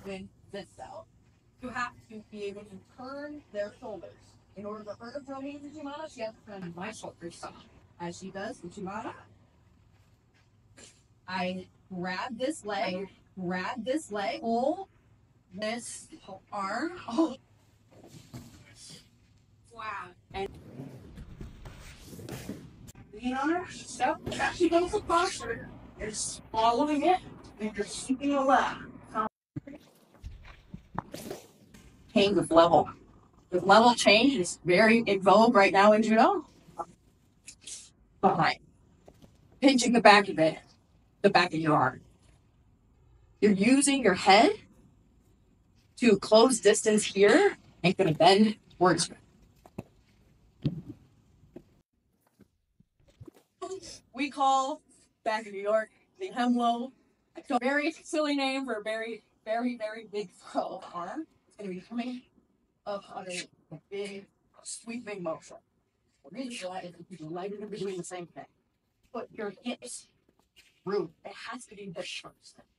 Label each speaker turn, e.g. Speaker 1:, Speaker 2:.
Speaker 1: with this out. You have to be able to turn their shoulders. In order for her to throw me into Yawara, she has to turn my shoulders up. As she does with Yawara, I grab this leg, pull this arm. Oh. Wow. And lean on her, step, she goes to posture. You're swallowing it, and you're sweeping the left. Change with level. The level change is very in vogue right now in Judo. Behind. Pinching the back of it, the back of your arm. You're using your head to close distance here and gonna bend towards you. We call back in New York the hemlo. It's a very silly name for a very, very, very big throw arm. It's gonna be coming up on a big sweeping motion. The reason for that is because your legs are gonna be doing the same thing. Put your hips through. It has to be this first.